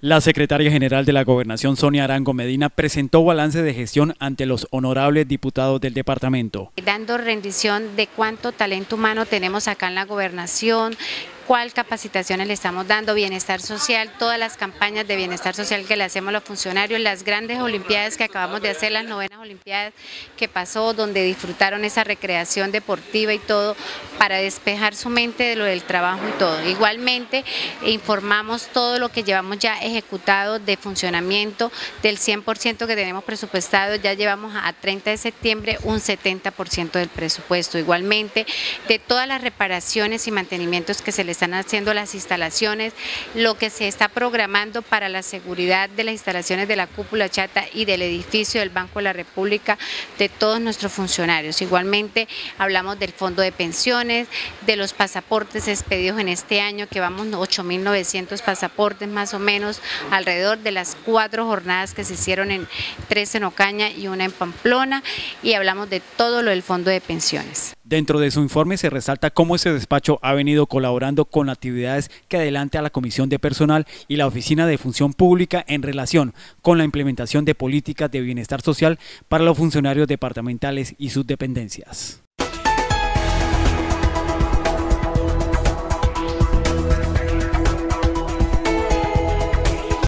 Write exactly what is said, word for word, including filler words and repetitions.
La secretaria general de la Gobernación, Sonia Arango Medina, presentó balance de gestión ante los honorables diputados del departamento. Dando rendición de cuánto talento humano tenemos acá en la Gobernación, cuál capacitaciones le estamos dando, bienestar social, todas las campañas de bienestar social que le hacemos a los funcionarios, las grandes olimpiadas que acabamos de hacer, las novenas olimpiadas que pasó, donde disfrutaron esa recreación deportiva y todo, para despejar su mente de lo del trabajo y todo. Igualmente informamos todo lo que llevamos ya ejecutado de funcionamiento, del cien por ciento que tenemos presupuestado, ya llevamos a treinta de septiembre un setenta por ciento del presupuesto. Igualmente de todas las reparaciones y mantenimientos que se le están haciendo a las instalaciones, lo que se está programando para la seguridad de las instalaciones de la cúpula chata y del edificio del Banco de la República de todos nuestros funcionarios. Igualmente hablamos del fondo de pensiones, de los pasaportes expedidos en este año, que vamos ocho mil novecientos pasaportes más o menos, alrededor de las cuatro jornadas que se hicieron en tres en Ocaña y una en Pamplona, y hablamos de todo lo del fondo de pensiones. Dentro de su informe se resalta cómo ese despacho ha venido colaborando con actividades que adelante a la Comisión de Personal y la Oficina de Función Pública en relación con la implementación de políticas de bienestar social para los funcionarios departamentales y sus dependencias.